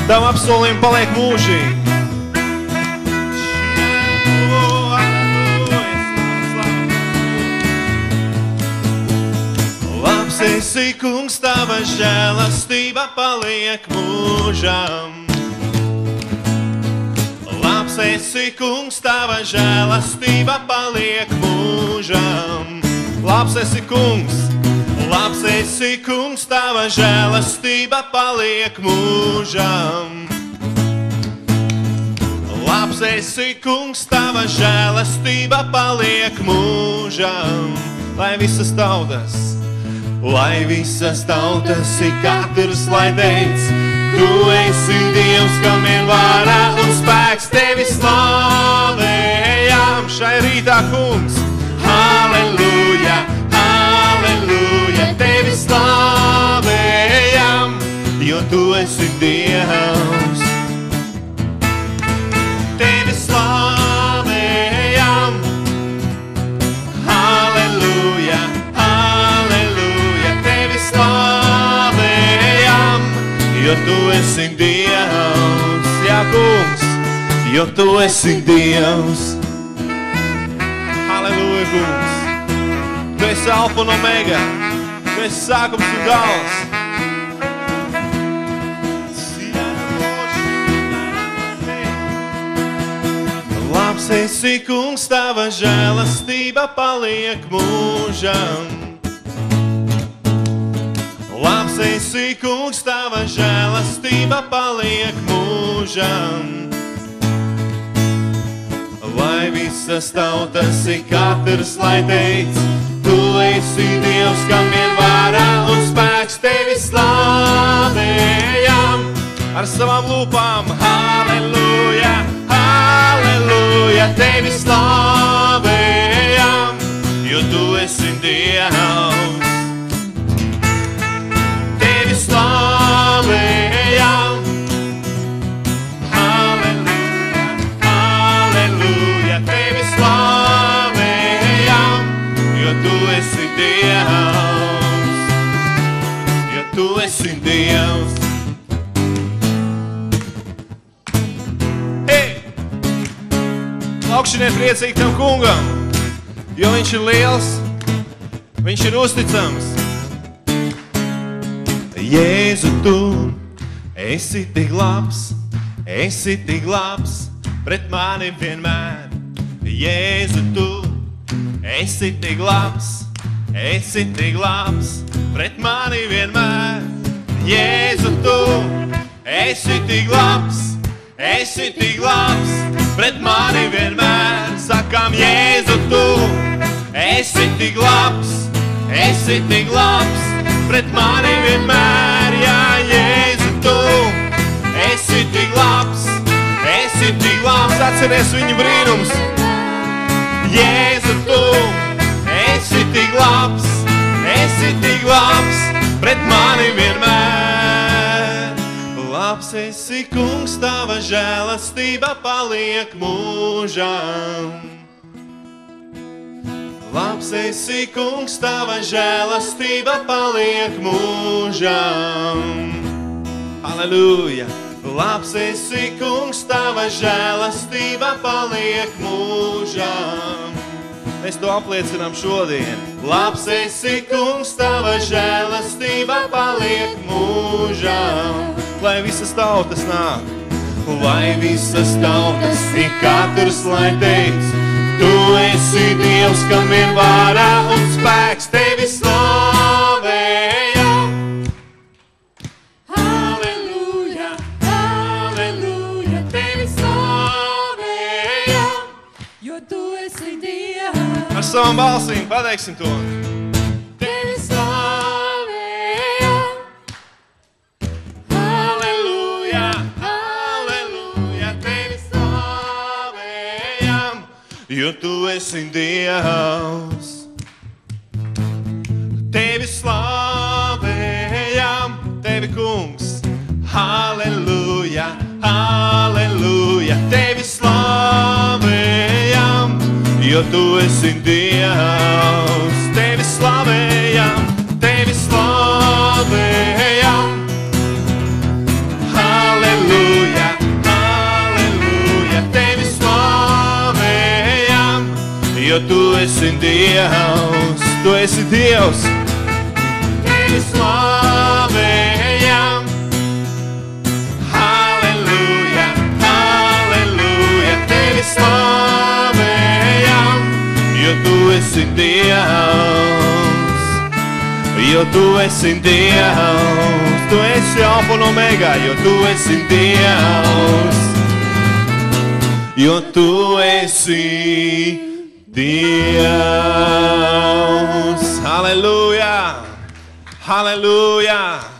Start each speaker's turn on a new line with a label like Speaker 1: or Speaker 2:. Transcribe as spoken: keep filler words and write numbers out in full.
Speaker 1: Tavu apsolījumu paliek mūžīgi. Labs esi, kungs, tava žēlastība paliek mūžam. Labs esi, kungs, tava žēlastība paliek mūžam. Labs esi, kungs, labs esi, kungs, tava žēlastība paliek mūžam. Labs esi, kungs, tava žēlastība paliek mūžam. Lai visas tautas, lai visas tautas ir katrs, lai teic, tu esi Dievs, kam vien vara un spēks, tevi slavējam šai rītā, kungs. Halleluja, halleluja, tevi slavējam, jo tu esi Dievs. Tevi slavējam, halleluja, halleluja, tevi slavējam, jo tu esi Dievs. Jā, kungs, jo tu esi Dievs. Halleluja, kungs. Tu esi alfa un omega. Tu esi sākums un gals. Labs esi, kungs, tava žēlastība paliek mūžam. Labs esi, kungs, tava žēlastība paliek mūžam. Lai visas tautas ir katrs, lai teic, tu esi Dievs, kam vien vara un spēks, tevi slavējam ar savām lūpām. Halleluja, halleluja, tevi slavējam, jo tu esi Dievs. Tevi slavējam, halleluja, halleluja, tevi slavējam, jo tu esi Dievs, jo tu esi Dievs. Hei! Laukšanie priecīgi tam kungam, jo viņš ir liels, viņš ir uzticams. Jēzu, tu esi tik labs, esi tik labs pret mani vienmēr. Jēzu, tu esi tik labs, esi tik labs pret mani vienmēr. Jēzu, tu esi tik labs, esi tik labs pret mani vienmēr. Sakām, Jēzu, tu esi tik labs, esi tik labs pret mani vienmēr. Jā, Jēzu, tu esi tik labs, esi tik labs. Atceries viņu brīnums. Jēzu, tu esi tik labs, esi tik labs pret mani vienmēr. Labs esi, kungs, tava žēlastība paliek mūžam. Labs esi, kungs, tava žēlastība paliek mūžam. Halleluja! Labs esi, kungs, tava žēlastība paliek mūžam. Mēs to apliecinām šodien. Labs esi, kungs, tava žēlastība paliek mūžam. Lai visas tautas nāk, lai visas tautas ir katrs, lai teic, tu esi Dievs, kam vien vara un spēks, tevi slavējam. Halleluja, halleluja, tevi slavējam, jo tu esi Dievs. Ar savām balsīm pateiksim to. Tevi slavējam. Halleluja, halleluja, tevi slavējam, jo tu esi Dievs. Tevi slavējam, tevi, kungs. Halleluja, halleluja, tevi slavējam, jo tu esi Dievs. Tevi slavējam, tevi slavējam. Halleluja. jo tu esi Dievs, tu esi Dievs. Tevi slavējam, halleluja, halleluja, tevi slavējam, jo tu esi Dievs, jo tu esi Dievs, tu esi alfa un omega, jo tu esi Dievs, jo tu esi Dievs. Halleluja, halleluja.